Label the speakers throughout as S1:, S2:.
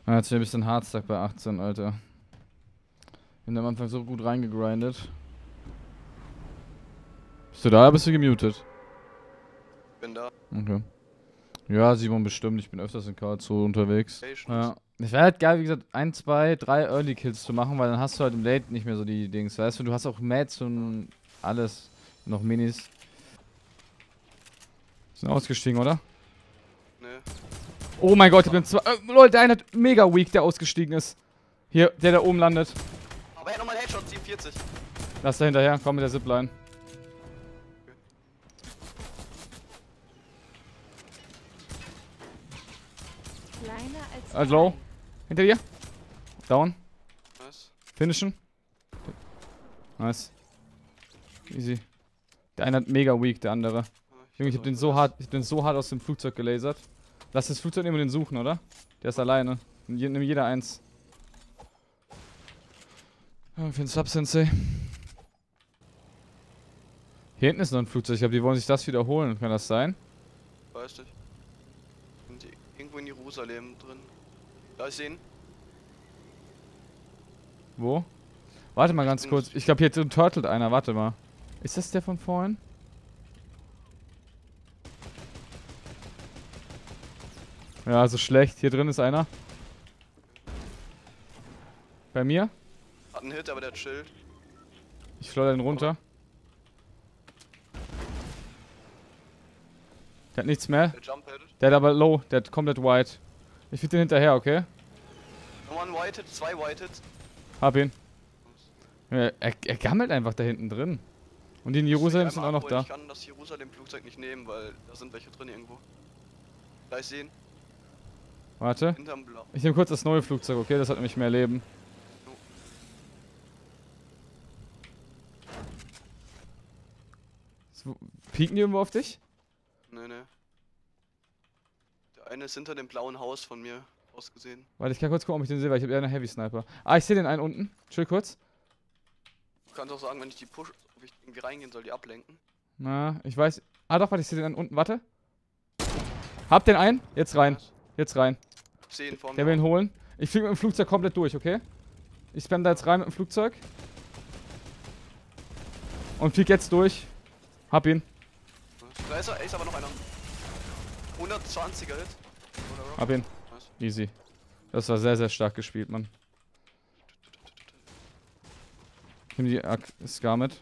S1: Ja, jetzt bin ich ein bisschen Hardstack bei 18, Alter. Bin am Anfang so gut reingegrindet. Bist du da oder bist du gemutet?
S2: Bin da.
S1: Okay. Ja, Simon bestimmt. Ich bin öfters in Karlsruhe unterwegs.
S2: Patience.
S1: Ja. Es wäre halt geil, wie gesagt, 1, 2, 3 Early Kills zu machen, weil dann hast du halt im Late nicht mehr so die Dings, weißt du? Du hast auch Mats und alles. Noch Minis. Sind ausgestiegen, oder?
S2: Ne.
S1: Oh mein Gott, ich bin zwei. Leute, der eine hat mega weak, der ausgestiegen ist. Hier, der da oben landet.
S2: Aber er hat nochmal einen Headshot, 47.
S1: Lass da hinterher, komm mit der Zipline.
S3: Kleiner als
S1: Low. Hinter dir. Down.
S2: Nice.
S1: Finishen. Nice. Easy. Der eine hat mega weak, der andere. Junge, ich hab den so hart aus dem Flugzeug gelasert. Lass das Flugzeug nehmen und den suchen, oder? Der ist alleine. Nimm jeder eins. Ja, für den Sub-Sensei. Hier hinten ist noch ein Flugzeug. Ich glaube, die wollen sich das wiederholen. Kann das sein?
S2: Weiß nicht. Sind die irgendwo in Jerusalem drin? Da ist ihn.
S1: Wo? Warte mal ganz kurz. Ich glaube, hier turtelt einer. Warte mal. Ist das der von vorhin? Ja, so schlecht. Hier drin ist einer. Bei mir?
S2: Hat einen Hit, aber der chillt.
S1: Ich schleudere ihn runter. Der hat nichts mehr.
S2: Der Jump-Headed.
S1: Der hat aber low. Der hat komplett white. Ich find den hinterher, okay?
S2: Nochmal ein White-Hit, 2 White-Hit.
S1: Hab ihn. Ja, er gammelt einfach da hinten drin. Und die in Jerusalem sind auch noch da.
S2: Ich kann das Jerusalem-Flugzeug nicht nehmen, weil da sind welche drin irgendwo. Da ist ihn.
S1: Warte.
S2: Hinterm Blau.
S1: Ich nehme kurz das neue Flugzeug, okay? Das hat nämlich mehr Leben. Pieken die irgendwo auf dich?
S2: Ne. Der eine ist hinter dem blauen Haus von mir ausgesehen.
S1: Warte, ich kann kurz gucken, ob ich den sehe, weil ich habe eher eine Heavy Sniper. Ah, ich sehe den einen unten. Chill kurz.
S2: Du kannst auch sagen, wenn ich die push, ob ich irgendwie reingehen soll, die ablenken.
S1: Na, ich weiß. Ah doch, warte, ich sehe den einen unten. Warte. Hab den einen. Jetzt rein. Jetzt rein.
S2: Ich seh ihn vor mir.
S1: Der will ihn holen. Ich fliege mit dem Flugzeug komplett durch, okay? Ich spam da jetzt rein mit dem Flugzeug. Und flieg jetzt durch. Hab ihn.
S2: Da ist er, ist aber noch einer. 120er Hit.
S1: Hab ihn.
S2: Nice.
S1: Easy. Das war sehr, sehr stark gespielt, Mann. Ich nehme die Scar mit.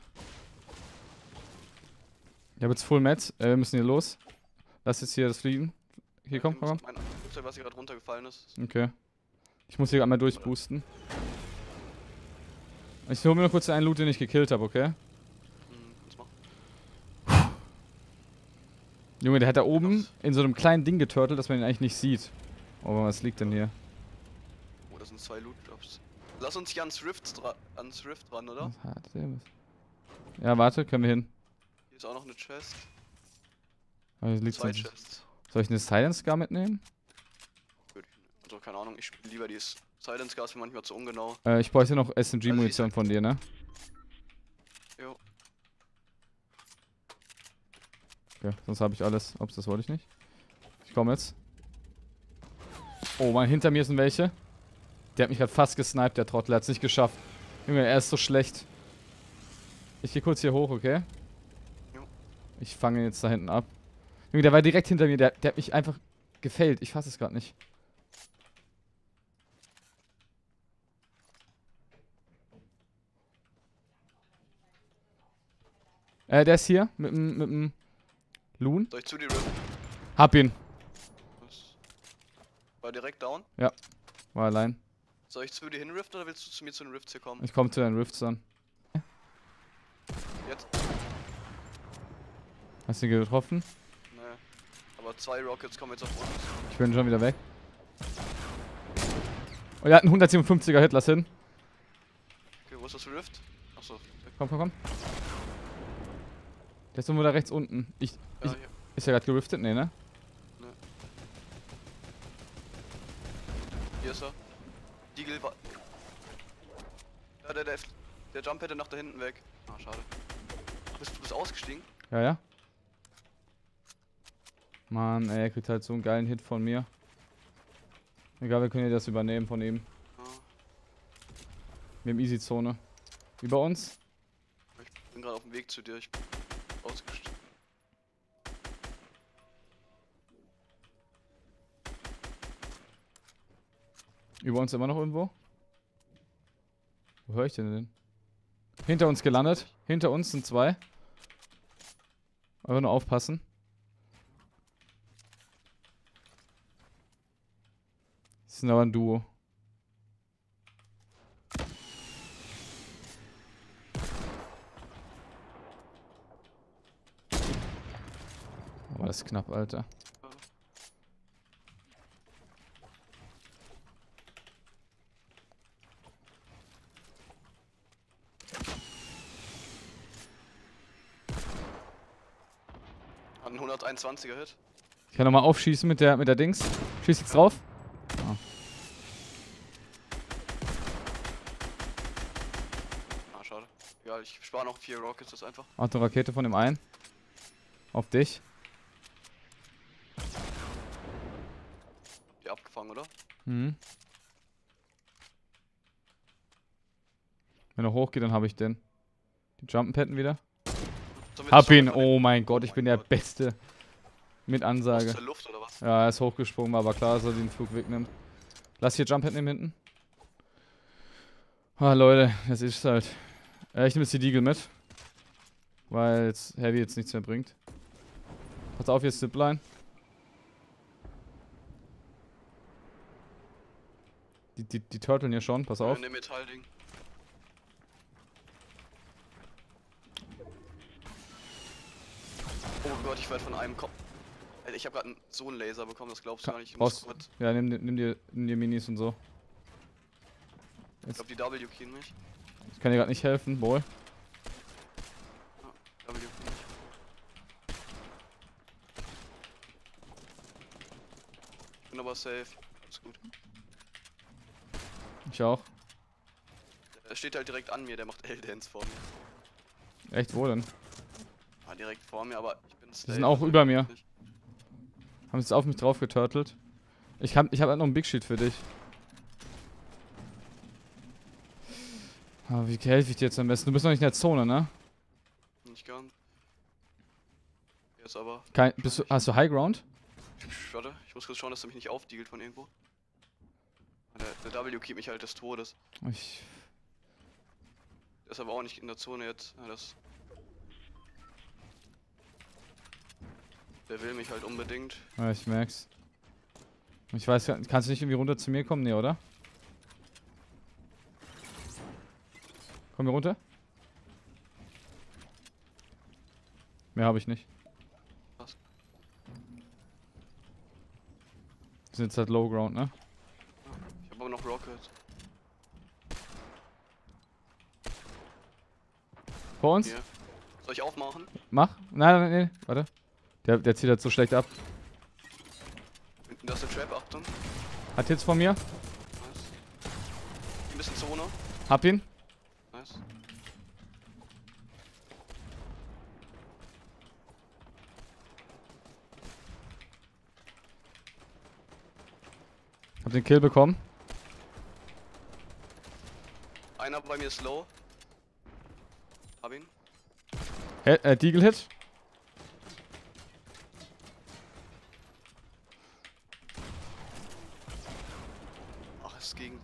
S1: Ich habe jetzt Full Mats. Wir müssen hier los. Lass jetzt hier das fliegen. Hier, komm.
S2: Mein Flugzeug, was hier gerade runtergefallen ist.
S1: Okay. Ich muss hier einmal durchboosten. Ich hole mir noch kurz einen Loot, den ich gekillt habe, okay?
S2: Kannst machen.
S1: Junge, der hat da oben in so einem kleinen Ding geturtelt, dass man ihn eigentlich nicht sieht. Oh, was liegt denn hier?
S2: Oh, das sind 2 Loot-Drops. Lass uns hier ans Rift ran, oder?
S1: Was hat der? Ja, warte, können wir hin.
S2: Hier ist auch noch eine Chest.
S1: Aber hier liegt
S2: 2
S1: sonst-
S2: Chests.
S1: Soll ich eine Silence Scar mitnehmen?
S2: Also keine Ahnung, ich spiele lieber die Silence Gas, manchmal zu ungenau.
S1: Ich bräuchte noch SMG-Munition von dir, ne?
S2: Jo.
S1: Okay, sonst habe ich alles. Ups, das wollte ich nicht. Ich komme jetzt. Oh, mein, hinter mir sind welche. Der hat mich gerade fast gesniped, der Trottel. Er hat es nicht geschafft. Junge, er ist so schlecht. Ich gehe kurz hier hoch, okay?
S2: Jo.
S1: Ich fange ihn jetzt da hinten ab. Junge, der war direkt hinter mir. Der hat mich einfach gefailt. Ich fasse es gerade nicht. Der ist hier mit dem Loon.
S2: Soll ich zu dir rippen?
S1: Hab ihn.
S2: War direkt down.
S1: War allein.
S2: Soll ich zu dir hinriften oder willst du zu mir zu den Rifts hier kommen?
S1: Ich komme zu den Rifts dann.
S2: Jetzt?
S1: Hast du ihn getroffen?
S2: Nee. Aber 2 Rockets kommen jetzt auf uns.
S1: Ich bin schon wieder weg. Oh, er hat einen 157er Hit, lass hin.
S2: Okay, wo ist das Rift? Achso.
S1: Komm. Der ist irgendwo da rechts unten.
S2: Ja, hier.
S1: Ist er gerade geriftet? Nee, ne?
S2: Hier ist er. Deagle war. Ja, der Jump hätte nach da hinten weg. Ah, schade. Du bist ausgestiegen?
S1: Ja. Mann, ey, er kriegt halt so einen geilen Hit von mir. Egal, wir können ja das übernehmen von ihm.
S2: Ja.
S1: Wir haben Easy-Zone. Über uns?
S2: Ich bin gerade auf dem Weg zu dir. Ich bin ausgestiegen.
S1: Über uns immer noch irgendwo? Wo höre ich denn? Hinter uns gelandet. Hinter uns sind 2. Einfach nur aufpassen. Das sind aber ein Duo. Oh, das ist knapp, Alter.
S2: Hat einen 121er Hit.
S1: Ich kann nochmal aufschießen mit der Dings. Schieß jetzt drauf.
S2: Ah, schade. Egal, ich spare noch 4 Rockets, das einfach.
S1: Auch eine Rakete von dem einen. Auf dich.
S2: Die abgefangen, oder?
S1: Mhm. Wenn er hochgeht, dann habe ich den. Die Jumpen-Patten wieder.
S2: Sollen wir
S1: Hab
S2: das schon
S1: ihn.
S2: übernehmen?
S1: Oh mein Gott, ich
S2: Oh
S1: bin
S2: mein
S1: der
S2: Gott.
S1: Beste. Mit
S2: Aus
S1: Ansage.
S2: der Luft oder was?
S1: Ja, er ist hochgesprungen, war aber klar, dass er den Flug wegnimmt. Lass hier Jump nehmen hinten. Ah, Leute, das ist halt. Ich nehme jetzt die Deagle mit. Weil jetzt Heavy jetzt nichts mehr bringt. Pass auf, hier ist Zipline. Die turteln hier schon, pass auf.
S2: In dem Metallding. Oh Gott, ich werde von einem Kopf. Alter, ich habe gerade so einen Laser bekommen, das glaubst du gar nicht. Ich muss
S1: Brauchst,
S2: kurz.
S1: ja, nimm dir Minis und so.
S2: Ich glaube, die W keyen mich.
S1: Ich kann dir gerade nicht helfen, Boy.
S2: W keyen mich. Ich bin aber safe. Alles gut.
S1: Ich auch.
S2: Er steht halt direkt an mir, der macht L-Dance vor mir.
S1: Echt, wo denn?
S2: Ah, direkt vor mir, aber ich bin safe.
S1: Die sind auch über mir.
S2: Nicht.
S1: Haben jetzt auf mich drauf geturtelt. Ich hab halt noch ein Big Sheet für dich. Aber wie helfe ich dir jetzt am besten? Du bist noch nicht in der Zone, ne?
S2: Nicht ganz. Jetzt aber.
S1: Hast du High Ground?
S2: Warte, ich muss kurz schauen, dass er mich nicht aufdiegelt von irgendwo. Der W keept mich halt des Todes.
S1: Ich.
S2: Der ist aber auch nicht in der Zone jetzt. Ja, der will mich halt unbedingt.
S1: Ja, ich merk's. Ich weiß, kannst du nicht irgendwie runter zu mir kommen? Nee, oder? Komm hier runter. Mehr habe ich nicht.
S2: Was?
S1: Wir sind jetzt halt Low Ground, ne?
S2: Ich habe aber noch Rockets.
S1: Vor uns?
S2: Hier. Soll ich aufmachen?
S1: Mach. Nein, nein, warte. Der zieht halt so schlecht ab.
S2: Hinten, da ist der Trap, Achtung.
S1: Hat Hits von mir.
S2: Nice. Ein bisschen Zone.
S1: Hab ihn.
S2: Nice.
S1: Hab den Kill bekommen.
S2: Einer bei mir ist low. Hab ihn.
S1: Deagle Hit.
S2: Ach, ist gegen.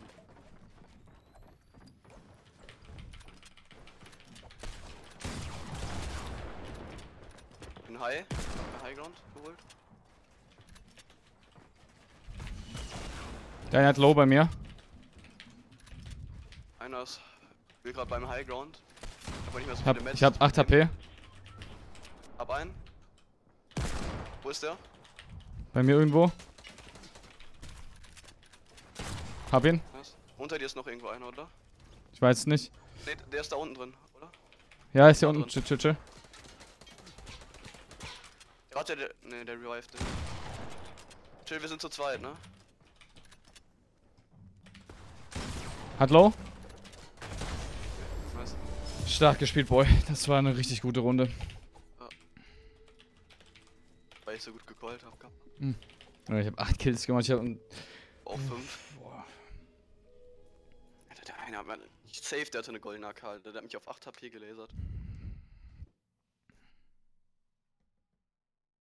S2: Bin High. Hab High Ground geholt.
S1: Der eine hat Low bei mir.
S2: Einer ist. Will gerade beim High Ground. Aber nicht mehr so viele
S1: Ich hab 8 HP.
S2: Hab einen. Wo ist der?
S1: Bei mir irgendwo. Hab ihn.
S2: Nice. Unter dir ist noch irgendwo einer, oder?
S1: Ich weiß es nicht.
S2: Ne, der ist da unten drin, oder?
S1: Ja, ist hier
S2: Da
S1: unten.
S2: drin.
S1: Chill.
S2: Warte, der revived den. Chill, wir sind zu zweit, ne?
S1: Hat Low.
S2: Nice.
S1: Stark gespielt, Boy. Das war eine richtig gute Runde.
S2: Weil ich so gut gecallt hab.
S1: Ja, ich habe 8 Kills gemacht. Ich hab,
S2: Auch 5.
S1: Boah.
S2: Alter, der eine hat safe, der hatte eine goldene AK, Alter. Der hat mich auf 8 HP gelasert.